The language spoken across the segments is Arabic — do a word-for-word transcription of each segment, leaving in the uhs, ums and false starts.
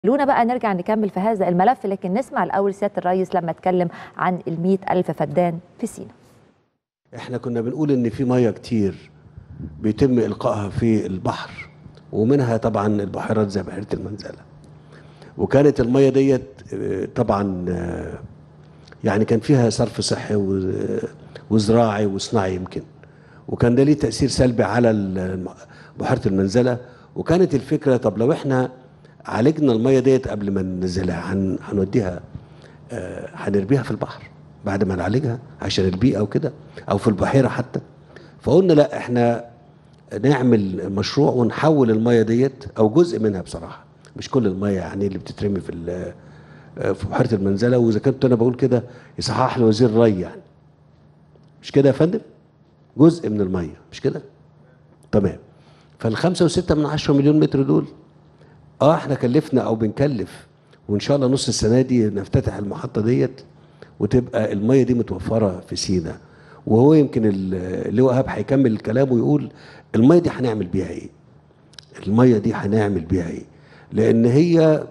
خلونا بقى نرجع نكمل في هذا الملف، لكن نسمع الأول سيادة الرئيس لما اتكلم عن المئة ألف فدان في سيناء. احنا كنا بنقول ان في مياه كتير بيتم إلقائها في البحر، ومنها طبعا البحيرات زي بحيرة المنزلة، وكانت المياه ديت طبعا يعني كان فيها صرف صحي وزراعي وصناعي يمكن، وكان ده ليه تأثير سلبي على بحيرة المنزلة. وكانت الفكرة طب لو احنا عالجنا المية ديت قبل ما ننزلها هنوديها هنربيها في البحر بعد ما نعالجها عشان البيئة وكده، أو في البحيرة حتى. فقلنا لا، احنا نعمل مشروع ونحول المية ديت أو جزء منها، بصراحة مش كل المية يعني اللي بتترمي في في بحيرة المنزلة. وإذا كنت أنا بقول كده يصحح لي وزير الري، يعني مش كده يا فندم؟ جزء من المية، مش كده؟ تمام. فالخمسة وستة من عشرة مليون متر دول اه احنا كلفنا او بنكلف، وان شاء الله نص السنه دي نفتتح المحطه ديت وتبقى الميه دي متوفره في سيناء. وهو يمكن اللي هو ايهاب هيكمل الكلام ويقول الميه دي هنعمل بيها ايه؟ الميه دي هنعمل بيها ايه؟ لان هي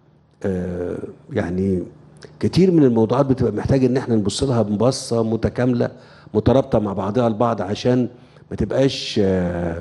آه يعني كتير من الموضوعات بتبقى محتاج ان احنا نبص لها ببصه متكامله مترابطه مع بعضها البعض، عشان ما تبقاش آه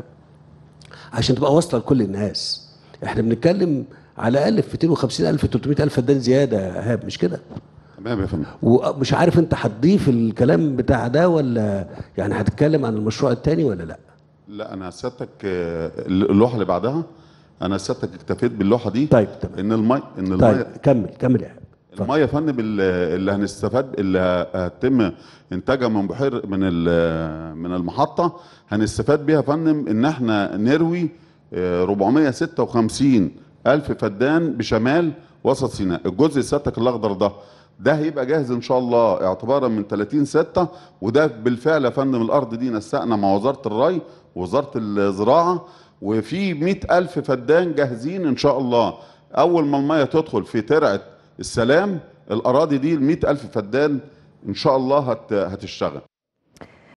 عشان تبقى واصله لكل الناس. احنا بنتكلم على الاقل في مئتين وخمسين ألف ثلاثمئة ألف فدان زياده يا ايهاب، مش كده؟ تمام يا فندم. ومش عارف انت هتضيف الكلام بتاع ده ولا يعني هتتكلم عن المشروع الثاني ولا لا؟ لا انا سيادتك اللوحه اللي بعدها، انا سيادتك اكتفيت باللوحه دي. طيب تمام. ان المي ان المي طيب كمل كمل يا ايهاب. الميه يا فندم اللي هنستفاد اللي هتم انتاجها من بحير من من المحطه، هنستفاد بيها يا فندم ان احنا نروي أربعمئة وستة وخمسين ألف فدان بشمال وسط سيناء. الجزء سيادتك الأخضر ده ده هيبقى جاهز إن شاء الله اعتبارا من ثلاثين ستة، وده بالفعل يا فندم الأرض دي نسقنا مع وزارة الري ووزارة الزراعة، وفي مئة ألف فدان جاهزين إن شاء الله. أول ما المية تدخل في ترعة السلام الأراضي دي المئة ألف فدان إن شاء الله هت هتشتغل.